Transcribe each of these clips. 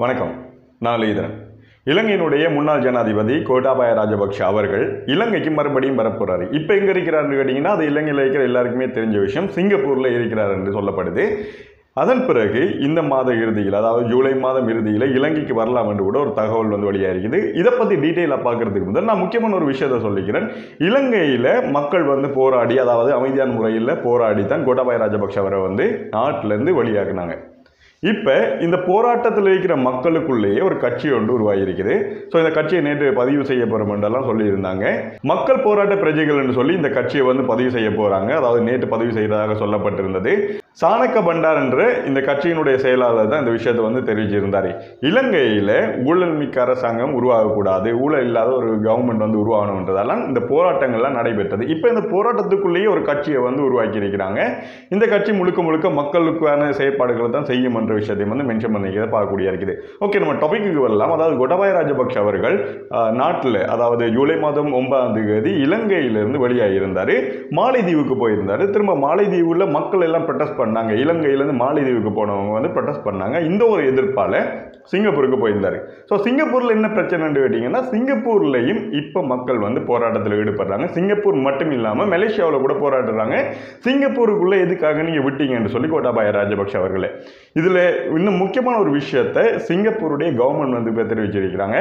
வணக்கம். நான் லீதரன். இலங்கையினுடைய முன்னாள் ஜனாதிபதி கோட்டாபாய ராஜபக்ஷ அவர்கள் இலங்கைக்கு மறுபடியும் வரப்போறாரு. இப்போ எங்கே இருக்கிறாருன்னு கேட்டிங்கன்னா, அது இலங்கையில் இருக்கிற எல்லாருக்குமே தெரிஞ்ச விஷயம். சிங்கப்பூரில் இருக்கிறார் என்று சொல்லப்படுது. அதன் பிறகு இந்த மாத இறுதியில், அதாவது ஜூலை மாதம் இறுதியில் இலங்கைக்கு வரலாம் என்று கூட ஒரு தகவல் வெளியாக இருக்குது. இதை பற்றி டீட்டெயிலாக பார்க்கறதுக்கு முதல் நான் முக்கியமான ஒரு விஷயத்தை சொல்லிக்கிறேன். இலங்கையில் மக்கள் போராடி, அதாவது அமைதியான முறையில் போராடி தான் கோட்டாபாய ராஜபக்ஷ அவரை நாட்டிலேருந்து வெளியாகினாங்க. இப்போ இந்த போராட்டத்தில் இருக்கிற மக்களுக்குள்ளேயே ஒரு கட்சி ஒன்று உருவாகியிருக்குது. ஸோ இந்த கட்சியை நேற்று பதிவு செய்ய போகிறோம் என்றெல்லாம் சொல்லியிருந்தாங்க. மக்கள் போராட்ட பிரஜைகள் என்று சொல்லி இந்த கட்சியை பதிவு செய்ய போகிறாங்க. அதாவது நேற்று பதிவு செய்ததாக சொல்லப்பட்டிருந்தது. சாணக்க பண்டார் என்ற இந்த கட்சியினுடைய செயலாளர் தான் இந்த விஷயத்தை தெரிவிச்சிருந்தார். இலங்கையில் ஊழல் மிக்க அரசாங்கம் உருவாகக்கூடாது, ஊழல் இல்லாத ஒரு கவர்மெண்ட் உருவாகணுன்றதெல்லாம் இந்த போராட்டங்கள்லாம் நடைபெற்றது. இப்போ இந்த போராட்டத்துக்குள்ளேயே ஒரு கட்சியை உருவாக்கி இருக்கிறாங்க. இந்த கட்சி முழுக்க முழுக்க மக்களுக்கான செயற்பாடுகளை தான் செய்யும் என்ற விஷயத்தை மென்ஷன் பண்ணிக்கிறத பார்க்கக்கூடிய இருக்குது. ஓகே, நம்ம டாபிக்கு வரலாம். அதாவது கோட்டாபாய ராஜபக்ஷ அவர்கள் நாட்டில், அதாவது ஜூலை மாதம் 9ஆம் தேதி இலங்கையிலிருந்து வெளியாகி இருந்தார். மாலைதீவுக்கு போயிருந்தார். திரும்ப மாலைதீவுல மக்கள் எல்லாம் ப்ரொடெஸ்ட் பண்ணாங்க. இலங்கையிலேருந்து மாலைதீவுக்கு போனவங்க ப்ரொடெஸ்ட் பண்ணாங்க. இந்த ஒரு எதிர்ப்பால் சிங்கப்பூருக்கு போயிருந்தார். ஸோ சிங்கப்பூரில் என்ன பிரச்சனைன்னு கேட்டிங்கன்னா, சிங்கப்பூர்லையும் இப்போ மக்கள் போராட்டத்தில் ஈடுபடுறாங்க. சிங்கப்பூர் மட்டும் இல்லாமல் மலேசியாவில் கூட போராடுறாங்க. சிங்கப்பூருக்குள்ளே எதுக்காக நீங்கள் விட்டீங்கன்னு சொல்லி கோட்டாபாய ராஜபக்ஷ அவர்களே. இதில் இன்னும் முக்கியமான ஒரு விஷயத்தை சிங்கப்பூருடைய கவர்மெண்ட் இப்போ தெரிவிச்சிருக்கிறாங்க.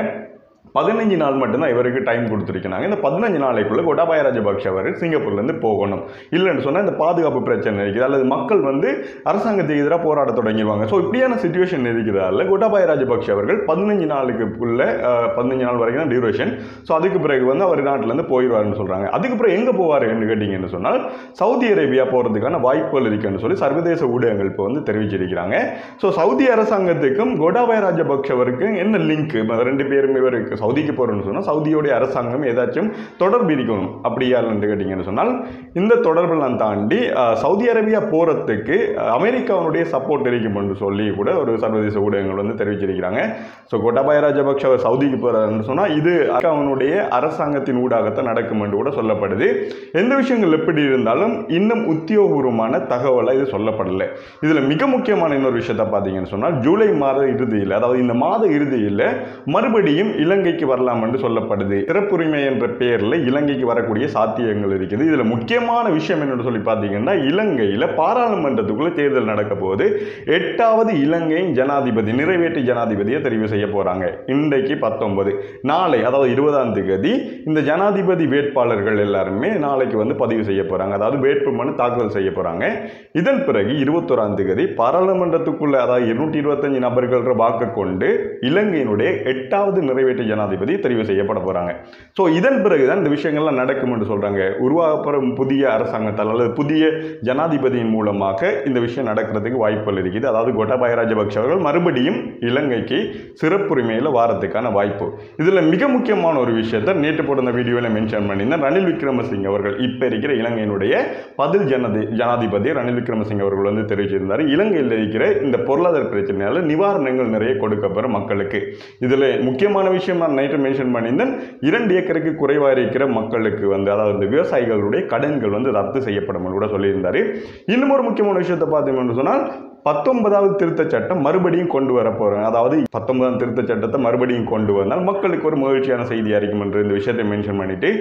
15 நாள் மட்டும்தான் இவருக்கு டைம் கொடுத்துருக்காங்க. இந்த 15 நாளைக்குள்ள கோட்டாபாய ராஜபக்ஷ அவர் சிங்கப்பூர்லேருந்து போகணும். இல்லைன்னு சொன்னால் இந்த பாதுகாப்பு பிரச்சனை இருக்குது, அல்லது மக்கள் அரசாங்கத்துக்கு எதிராக போராட தொடங்கிடுவாங்க. ஸோ இப்படியான சுச்சுவேஷன் இருக்கிறதால கோட்டாபாய ராஜபக்ஷ அவர்கள் 15 நாளுக்குள்ள 15 நாள் வரைக்கும் தான் டியூரேஷன். ஸோ அதுக்கு பிறகு அவர் நாட்டிலேருந்து போயிடுவார்னு சொல்கிறாங்க. அதுக்கப்புறம் எங்கே போவார் என்று கேட்டிங்கன்னு சொன்னால் சவுதி அரேபியா போகிறதுக்கான வாய்ப்புகள் இருக்குன்னு சொல்லி சர்வதேச ஊடகங்கள் இப்போ தெரிவிச்சிருக்கிறாங்க. ஸோ சவுதி அரசாங்கத்துக்கும் கோட்டாபாய ராஜபக்ஷ அவருக்கும் என்ன லிங்க்? ரெண்டு பேரும் இவருக்கு சவுதிக்கு போகிறோன்னு சொன்னால் சவுதியோடைய அரசாங்கம் ஏதாச்சும் தொடர்பு இருக்கணும். அப்படியா இல்லைன்னு கேட்டிங்கன்னு சொன்னால் இந்த தொடர்பெல்லாம் தாண்டி சவுதி அரேபியா போகிறதுக்கு அமெரிக்காவுடைய சப்போர்ட் இருக்கும் என்று சொல்லி கூட ஒரு சர்வதேச ஊடகங்கள் தெரிவிச்சிருக்கிறாங்க. ஸோ கோட்டாபாய ராஜபக்ஷ அவர் சவுதிக்கு போகிறாருன்னு சொன்னால் இது அவனுடைய அரசாங்கத்தின் ஊடாகத்தான் நடக்கும் என்று கூட சொல்லப்படுது. எந்த விஷயங்கள் எப்படி இருந்தாலும் இன்னும் உத்தியோகபூர்வமான தகவலை இது சொல்லப்படலை. இதில் மிக முக்கியமான இன்னொரு விஷயத்தை பார்த்தீங்கன்னு சொன்னால் ஜூலை மாத இறுதியில், அதாவது இந்த மாத இறுதியில் மறுபடியும் இலங்கைக்கு வரலாம் என்று சொல்லப்படுது. சிறப்புரிமை என்ற பெயரில் இலங்கைக்கு வரக்கூடிய சாத்தியங்கள் இருக்குது. இதில் முக்கியமான விஷயம் என்னன்னு சொல்லி பார்த்தீங்கன்னா, இலங்கையில் பாராளுமன்றத்துக்குள்ள தேர்தல் நடக்க போது 8வது இலங்கையின் ஜனாதிபதி, நிறைவேற்று ஜனாதிபதியை தெரிவு செய்ய போறாங்க. இன்றைக்கு 19, நாளை அதாவது 20ஆம் தேதி இந்த ஜனாதிபதி வேட்பாளர்கள் எல்லாருமே நாளைக்கு பதிவு செய்ய போறாங்க. அதாவது வேட்புமனு தாக்கல் செய்ய போறாங்க. இதன் பிறகு 21ஆம் தேதி பாராளுமன்றத்துக்குள்ள, அதாவது 225 நபர்கள் வாக்கு கொண்டு இலங்கையினுடைய 8வது நிறைவேற்று ஜனாதிபதி தெரிவு செய்யப்பட போறாங்க. ஸோ இதன் பிறகுதான் இந்த விஷயங்கள்லாம் நடக்கும் என்று சொல்றாங்க. உருவாகப்படும் புதிய அரசாங்கத்தால் அல்லது புதிய ஜனாதிபதியின் மூலமாக இந்த விஷயம் நடக்கிறதுக்கு வாய்ப்புகள் இருக்குது. அதாவது கோட்டாபாய ராஜபக்ஷ அவர்கள் மறுபடியும் இலங்கைக்கு சிறப்புரிமையில் வாரத்துக்கான வாய்ப்பு. இதில் மிக முக்கியமான ஒரு விஷயத்தை நேற்று போட்ட வீடியோவில் மென்ஷன் பண்ணியிருந்தேன். ரணில் விக்ரமசிங்க அவர்கள், இப்போ இருக்கிற இலங்கையினுடைய பதில் ஜனாதிபதி ரணில் விக்ரமசிங்க அவர்கள் தெரிவிச்சிருந்தார். இலங்கையில் இருக்கிற இந்த பொருளாதார பிரச்சனையால் நிவாரணங்கள் நிறைய கொடுக்கப்பெறும் மக்களுக்கு. இதில் முக்கியமான விஷயம் நான் நைட்டு மென்ஷன் பண்ணியிருந்தேன். 2 ஏக்கருக்கு குறைவாக இருக்கிற மக்களுக்கு அதாவது இந்த விவசாயிகளுடைய கடன்கள் ரத்து செய்யப்படும் கூட சொல்லியிருந்தார். இன்னும் ஒரு முக்கியமான விஷயத்தை பார்த்தீங்கன்னு சொன்னால் 19வது திருத்தச் சட்டம் மறுபடியும் கொண்டு வர போறாங்க. அதாவது 19ஆம் திருத்தச் சட்டத்தை மறுபடியும் கொண்டு வந்தால் மக்களுக்கு ஒரு மகிழ்ச்சியான செய்தியாக இருக்கும் என்று இந்த விஷயத்தை மென்ஷன் பண்ணிட்டு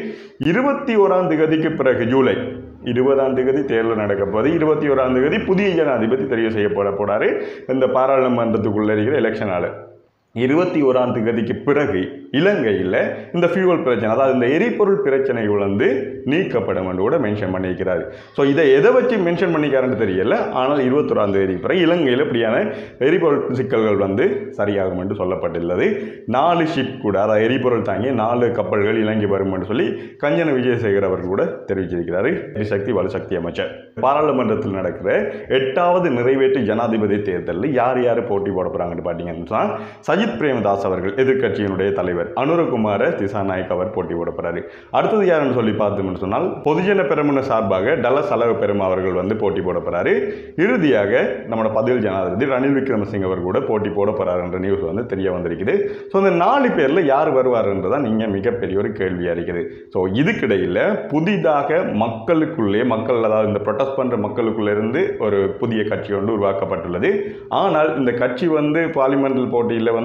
21ஆம் தேதிக்கு பிறகு ஜூலை 20ஆம் தேதி தேர்தல் நடக்க போது. 21ஆம் தேதி புதிய ஜனாதிபதி தெரிவு செய்யப்பட போறாரு. இந்த பாராளுமன்றத்துக்குள்ள இருக்கிற எலெக்ஷனால 21ஆம் தேதிக்கு பிறகு இலங்கையில் இந்த ஃபியூவல் பிரச்சனை, அதாவது இந்த எரிபொருள் பிரச்சனைகள் நீக்கப்படும் என்று கூட மென்ஷன் பண்ணியிருக்கிறார். ஸோ இதை எதை வச்சு மென்ஷன் பண்ணிக்கிறான்னு தெரியல. ஆனால் 21ஆம் தேதி பிறகு இலங்கையில் இப்படியான எரிபொருள் சிக்கல்கள் சரியாகும் என்று சொல்லப்பட்டுள்ளது. 4 ஷிப் கூட, அதாவது எரிபொருள் தாங்கி 4 கப்பல்கள் இலங்கை வரும் என்று சொல்லி கஞ்சன விஜயசேகர் அவர்கள் கூட தெரிவிச்சிருக்கிறார், எரிசக்தி வலுசக்தி அமைச்சர். பாராளுமன்றத்தில் நடக்கிற 8வது நிறைவேற்று ஜனாதிபதி தேர்தலில் யார் யார் போட்டி போட போறாங்கன்னு பார்த்தீங்கன்னா, சஜித் பிரேமதாஸ் அவர்கள் எதிர்க்கட்சியினுடைய தலைவர், அனுரகுமார திசாநாயக் அவர் போட்டி போட போறாரு. அடுத்தது யாருன்னு சொல்லி பார்த்தோம்னு சொன்னால் பொதுஜன பெரமுன சார்பாக டலஸ் அலவ பெருமா அவர்கள் போட்டி போட போறாரு. இறுதியாக நம்மளோட பதில் ஜனாதிபதி ரணில் விக்ரமசிங்க அவர் கூட போட்டி போட போறாரு என்ற நியூஸ் தெரிய வந்திருக்குது. ஸோ இந்த 4 பேர்ல யார் வருவாருன்றதான் நீங்க மிகப்பெரிய ஒரு கேள்வியா இருக்குது. ஸோ இதுக்கிடையில் புதிதாக மக்களுக்குள்ளே, அதாவது இந்த ப்ரொடெஸ்ட் பண்ற மக்களுக்குள்ள இருந்து ஒரு புதிய கட்சி உருவாக்கப்பட்டுள்ளது. ஆனால் இந்த கட்சி பார்லிமெண்டல் போட்டியில்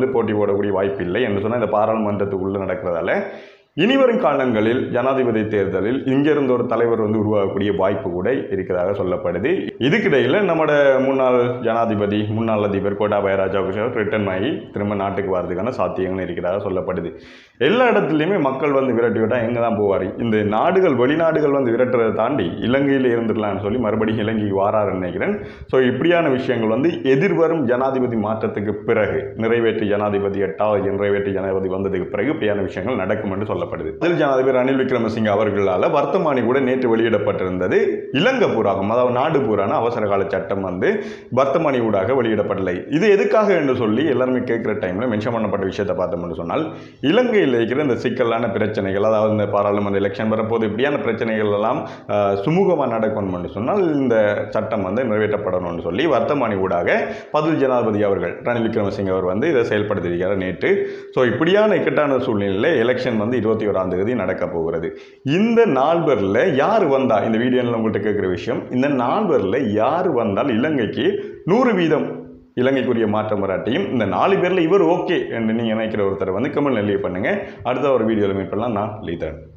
வந்து போட்டி போடக்கூடிய வாய்ப்பு இல்லை என்று சொன்னால் இந்த பாராளுமன்றத்துக்குள்ளே நடக்கிறதால இனிவரும் காலங்களில் ஜனாதிபதி தேர்தலில் இங்கிருந்து ஒரு தலைவர் வந்து உருவாகக்கூடிய வாய்ப்பு கூட இருக்கிறதாக சொல்லப்படுது. இதுக்கிடையில் நம்மட முன்னாள் ஜனாதிபதி முன்னாள் அதிபர் கோட்டாபய ராஜபக்ஷ ரிட்டர்ன் ஆகி திரும்ப நாட்டுக்கு வரதுக்கான சாத்தியங்கள் இருக்கிறதாக சொல்லப்படுது. எல்லா இடத்துலையுமே மக்கள் வந்து விரட்டி விட்டா எங்கே தான் போவார், இந்த நாடுகள் வெளிநாடுகள் வந்து விரட்டுறதை தாண்டி இலங்கையில் இருந்துடலாம்னு சொல்லி மறுபடியும் இலங்கைக்கு வாராருன்னு நினைக்கிறேன். ஸோ இப்படியான விஷயங்கள் வந்து எதிர்வரும் ஜனாதிபதி மாற்றத்துக்கு பிறகு நிறைவேற்று ஜனாதிபதி 8வது நிறைவேற்று ஜனாதிபதி வந்ததுக்கு பிறகு இப்படியான விஷயங்கள் நடக்கும் என்று சொல்லப்படுது. முதல் ஜனாதிபதி ரணில் விக்ரமசிங்க அவர்களால் வர்த்தமானி கூட நேற்று வெளியிடப்பட்டிருந்தது. இலங்கை பூராகம் அதாவது நாடு பூரான அவசர கால சட்டம் வந்து வர்த்தமானி ஊடாக வெளியிடப்படலை. இது எதுக்காக என்று சொல்லி எல்லாருமே கேட்குற டைமில் மென்ஷன் பண்ணப்பட்ட விஷயத்தை பார்த்தோம்னு சொன்னால் இலங்கையில் இருக்கிற இந்த சிக்கலான பிரச்சனைகள் அதாவது இந்த பாராளுமன்ற எலெக்ஷன் வரப்போது இப்படியான பிரச்சனைகள் எல்லாம் சுமூகமாக நடக்கணும்னு சொன்னால் இந்த சட்டம் வந்து நிறைவேற்றப்படணும்னு சொல்லி வர்த்தமானி ஊடாக பதில் ஜனாதிபதி அவர்கள் ரணில் விக்ரமசிங்க அவர் வந்து இதை செயல்படுத்தியிருக்கிறார் நேற்று. ஸோ இப்படியான இக்கட்டான சூழ்நிலையில் எலெக்ஷன் வந்து 21ஆம் தேதி நடக்க போகிறது. இந்த 4 பேரில் யார் வந்தா இந்த வீடியோவில் உங்கள்கிட்ட கேட்குற விஷயம், இந்த 4 பேரில் யார் வந்தால் இலங்கைக்கு 100% இலங்கைக்குரிய மாற்றம் வராட்டியும் இந்த 4 பேரில் இவர் ஓகே என்று நீங்கள் நினைக்கிற ஒருத்தர் வந்து கமெண்ட் லீவ் பண்ணுங்கள். அடுத்த ஒரு வீடியோவில் மீட் பண்ணலாம். நான் லீதரன்.